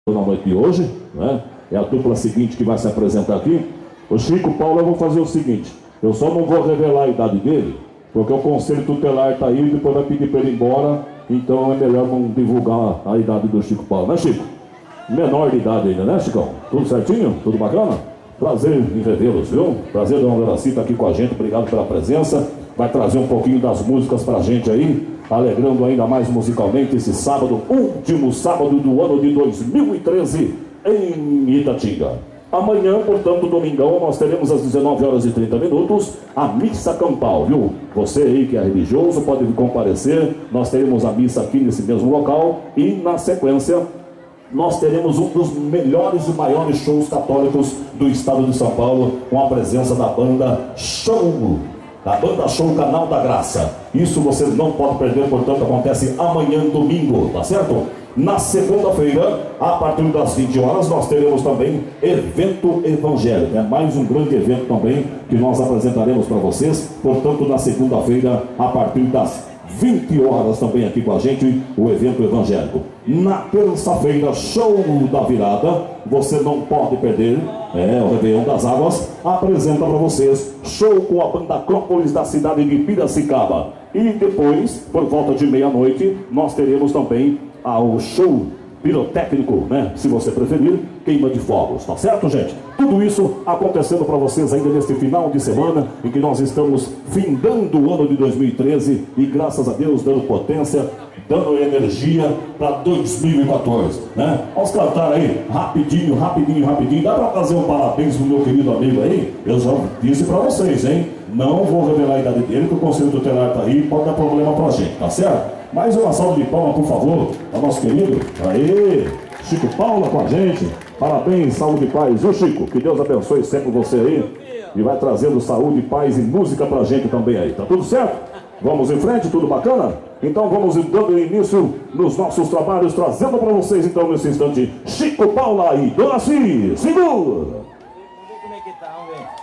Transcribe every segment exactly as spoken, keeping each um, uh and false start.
na noite de hoje, né? É a dupla seguinte que vai se apresentar aqui. O Chico Paulo, eu vou fazer o seguinte: eu só não vou revelar a idade dele, porque o conselho tutelar está aí e depois vai pedir para ele ir embora. Então é melhor não divulgar a idade do Chico Paulo, né, Chico? Menor de idade ainda, né, Chicão? Tudo certinho? Tudo bacana? Prazer em revê-los, viu? Prazer, dona Veraci, tá aqui com a gente. Obrigado pela presença. Vai trazer um pouquinho das músicas pra gente aí, alegrando ainda mais musicalmente esse sábado, último sábado do ano de dois mil e treze, em Itatinga. Amanhã, portanto, domingão, nós teremos às dezenove horas e trinta minutos a missa campal, viu? Você aí que é religioso pode comparecer. Nós teremos a missa aqui nesse mesmo local e, na sequência, nós teremos um dos melhores e maiores shows católicos do estado de São Paulo, com a presença da banda Show, da banda Show Canal da Graça. Isso você não pode perder, portanto, acontece amanhã, domingo, tá certo? Na segunda-feira, a partir das vinte horas, nós teremos também evento evangélico. É mais um grande evento também que nós apresentaremos para vocês. Portanto, na segunda-feira, a partir das vinte horas também aqui com a gente, o evento evangélico. Na terça-feira, show da virada, você não pode perder, é o Réveillon das Águas, apresenta para vocês show com a banda Acrópolis da cidade de Piracicaba. E depois, por volta de meia-noite, nós teremos também ao show pirotécnico, né? Se você preferir, queima de fogos, tá certo, gente? Tudo isso acontecendo para vocês ainda neste final de semana, em que nós estamos findando o ano de dois mil e treze e, graças a Deus, dando potência, dando energia para dois mil e quatorze, né? Vamos cantar aí, rapidinho, rapidinho, rapidinho. Dá para fazer um parabéns pro meu querido amigo aí? Eu já disse para vocês, hein? Não vou revelar a idade dele, que o conselho tutelar tá aí, pode dar problema pra gente, tá certo? Mais uma salva de palmas, por favor, ao nosso querido. Aê, Chico Paula com a gente. Parabéns, saúde e paz. Ô Chico, que Deus abençoe sempre você aí. E vai trazendo saúde, paz e música pra gente também aí. Tá tudo certo? Vamos em frente, tudo bacana? Então vamos dando início nos nossos trabalhos, trazendo pra vocês então nesse instante Chico Paula e Dona Cis. Segura! Vamos ver como é que tá,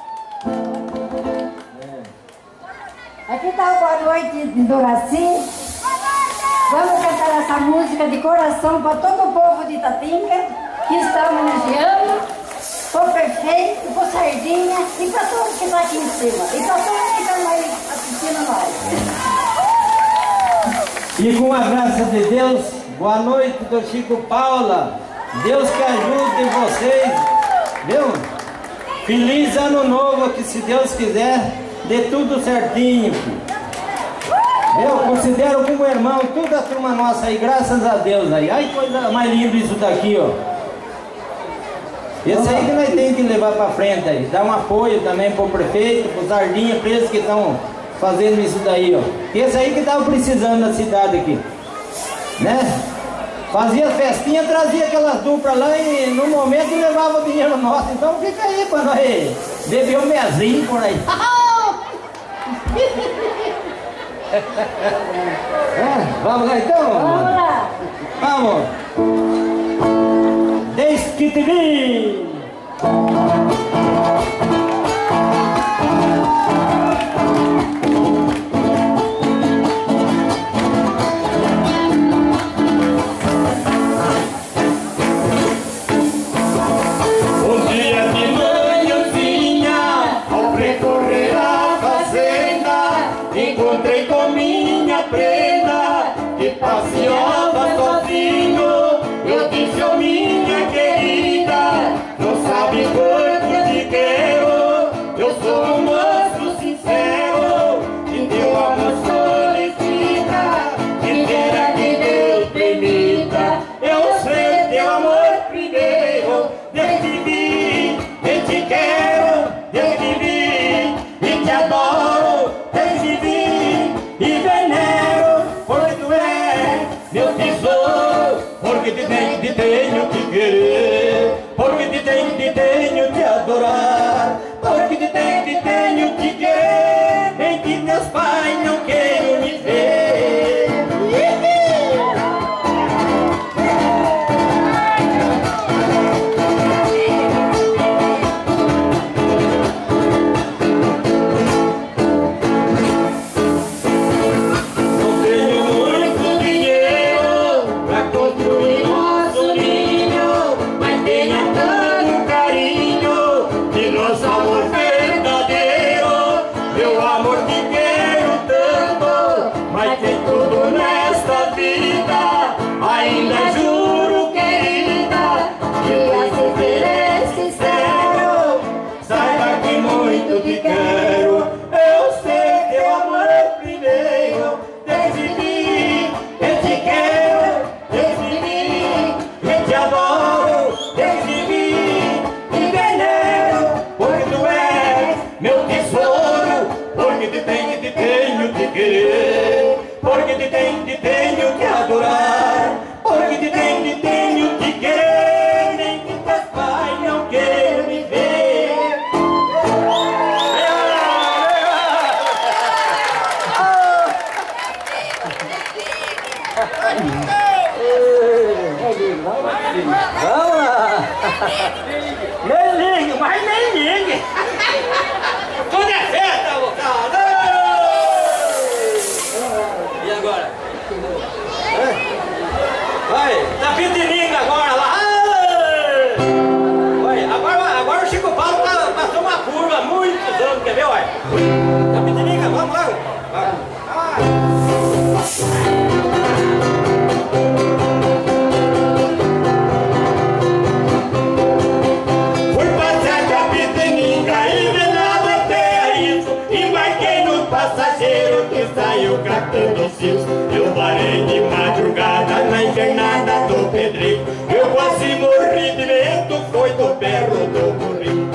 vamos ver. É. Aqui tá o boa noite de Dona Cis. Vamos cantar essa música de coração para todo o povo de Itatinga que está homenageando, para o prefeito, para o Sardinha e para todos que estão aqui em cima. E para todos que estão aí assistindo nós. E com a graça de Deus, boa noite do Chico Paula. Deus que ajude vocês, viu? Feliz ano novo, que se Deus quiser, dê tudo certinho. Eu considero como irmão toda a turma nossa aí, graças a Deus aí. Ai, coisa mais linda isso daqui, ó. Esse aí que nós temos que levar pra frente aí. Dar um apoio também pro prefeito, pro Sardinha, pra eles que estão fazendo isso daí, ó. Esse aí que tava precisando na cidade aqui, né? Fazia festinha, trazia aquelas duplas lá e no momento levava o dinheiro nosso. Então fica aí pra nós beber um mezinho por aí. É, vamos lá então? Vamos lá! Vamos! Desde que te vi! Passeava sozinho, eu disse, ô minha querida, não sabe quanto te quero, eu sou um moço sincero, que teu amor solicita, que queira que Deus permita, eu sei teu amor primeiro, desde que vi, eu te quero, desde que vi, e te adoro, desde que vi, e venero. porque te tenho, te tenho que adorar, porque te tenho, te tenho que querer, nem que teus pais não queiram me ver. Vamos lá! Nem ligue, mas nem ligue! Tudo é festa, moçada! E agora? Vai, tá pedindo agora lá! Olha, agora, agora o Chico Paulo tá, passou uma curva há muitos anos, quer ver, olha? Tá pedindo, vamos lá! Vai. Saiu catando cis, eu parei de madrugada na invernada do Pedreiro. Eu quase morri de medo, foi do berro do burrinho.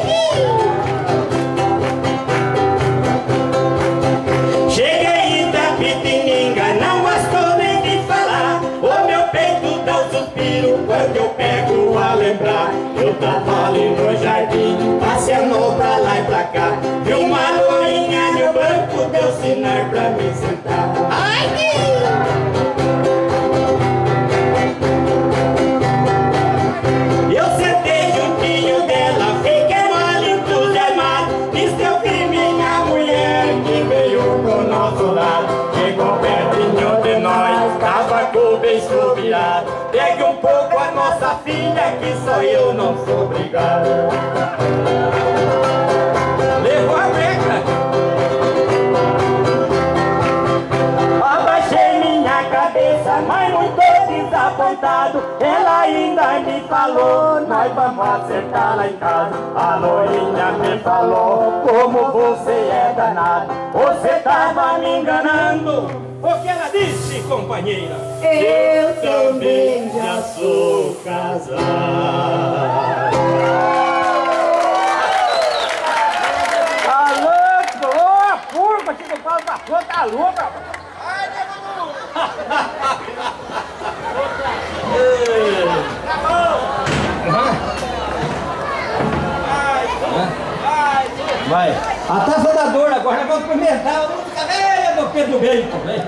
Cheguei em Itapetininga, não gostou nem de falar. O meu peito dá um suspiro quando eu pego a lembrar. Eu tava ali no jardim, passeando pra lá e pra cá. Vi uma loinha no banco, deu sinal pra me sentar. Ai, eu sentei juntinho dela, fiquei mal entusiasmado. Disse eu vi minha mulher que veio pro nosso lado. Chegou pertinho de nós, tava com o beijo virado. Pegue um pouco a nossa filha, que só eu não sou obrigado. Levou a breca. Abaixei minha cabeça, mas muito desapontado. Ela ainda me falou, nós vamos acertar lá em casa. A loinha me falou, como você é danado. Você tava me enganando. O que ela disse, companheira? Eu Também já sou casado. Tá louco? Ô, a curva que o Paulo passou, tá louco, rapaz. Ai, Deus! Vai. A taça da dor agora, vamos experimentar a música velha do Pedro Bento, vem.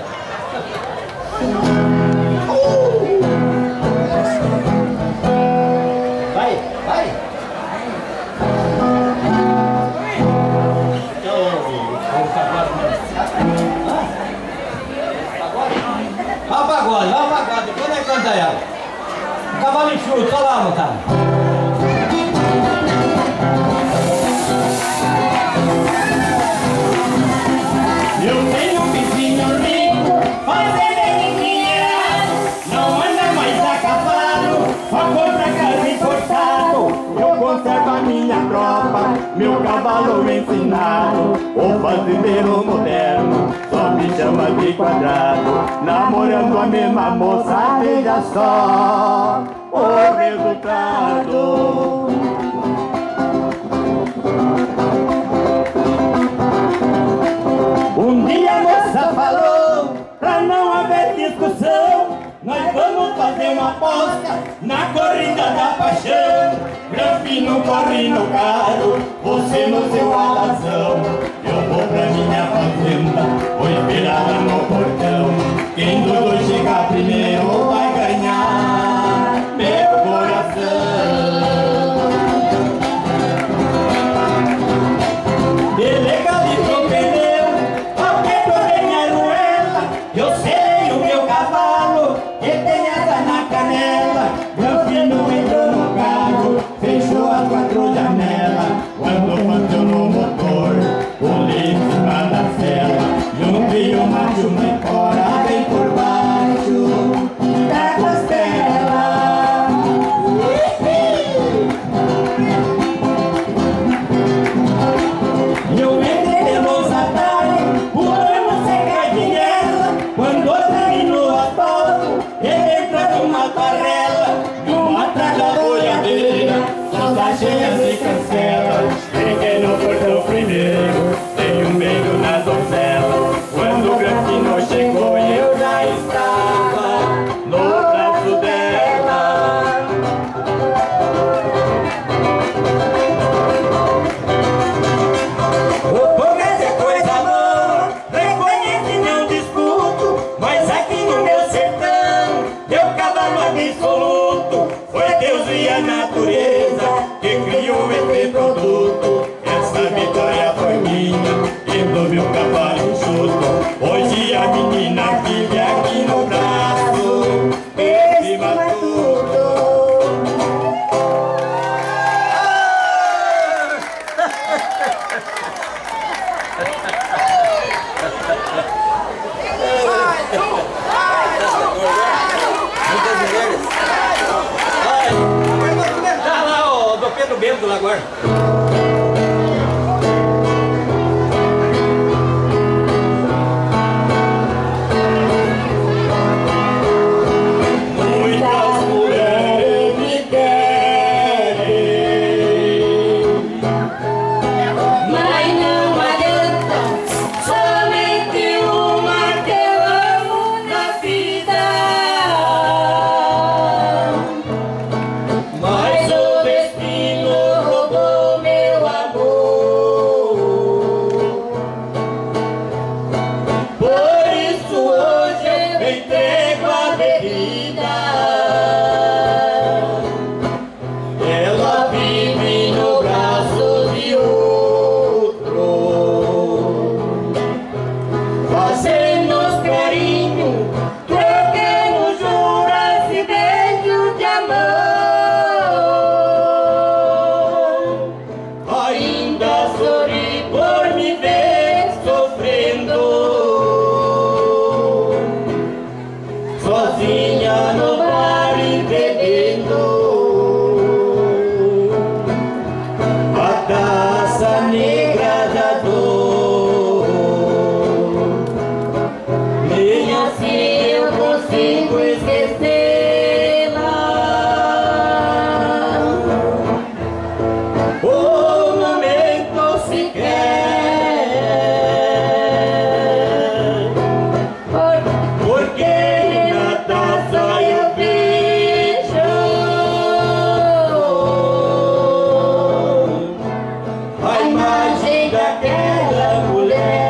Vai, vai. Olha o pagode, olha o pagode, depois nós canta ela. Cavalo enxuto, olha lá, moçada. Eu tenho um vizinho rico, fazendo dinheiro, não anda mais a cavalo, só compra carro importado. Eu conservo a minha tropa, meu cavalo ensinado. O fazendeiro moderno só me chama de quadrado. Namorando a mesma moça, veja só o resultado. Um dia a moça falou, pra não haver discussão, nós vamos fazer uma aposta na corrida da paixão. Granfino corre no carro, você no seu alazão. Eu vou pra minha fazenda, vou esperar no portão. Quem dos dois chegar primeiro vai ganhar meu coração. Delegalizou o pneu, alguém ganharam ela. Eu sei o meu cavalo, que tem asa na canela. Granfino entrou no carro, fechou as quatro janelas. Quando funcionou o motor, pulei em cima da cela. Juntei o macho mais fora, vem por baixo da costela. Eu entrei pelos atalhos, pulando cerca de guerra. Quando terminou a foto, ele entrou numa barrela. De uma atrás da boiadeira, só tá cheia de cancela. Cheguei no portão primeiro, dei um beijo na donzela. Quando o Granfino chegou, agora. Muitas mulheres me querem, mas não adianta, somente uma que eu amo na vida. Mas o destino roubou meu amor, por isso hoje eu entrego a bebida. Ela vive no braço de outro, fazendo os carinhos, trocando juras e beijos de amor. Ainda sorri por me ver sofrendo, sozinha no bar e bebendo a taça negra da dor. Nem assim eu consigo esquecê-la. O momento sequer, porque na taça eu vejo a imagem daquela mulher.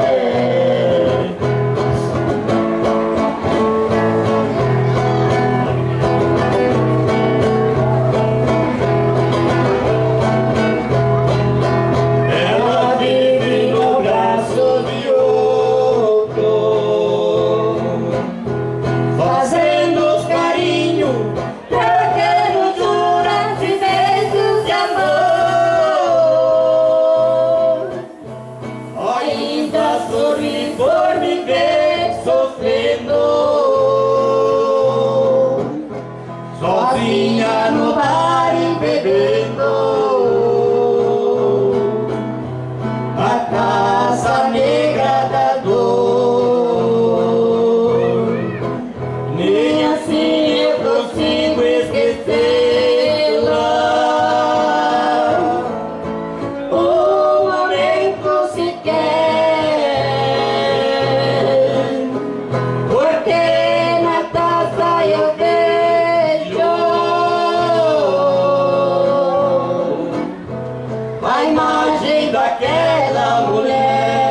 Ela vive no braço de outro, fazendo os carinhos, trocando juras e beijos de amor. Ainda sorri por me ver sofrendo, sozinha no bar e bebendo a taça negra da dor. Nem assim eu consigo esquecê-la. O momento sequer, porque na taça eu vejo a imagem daquela mulher.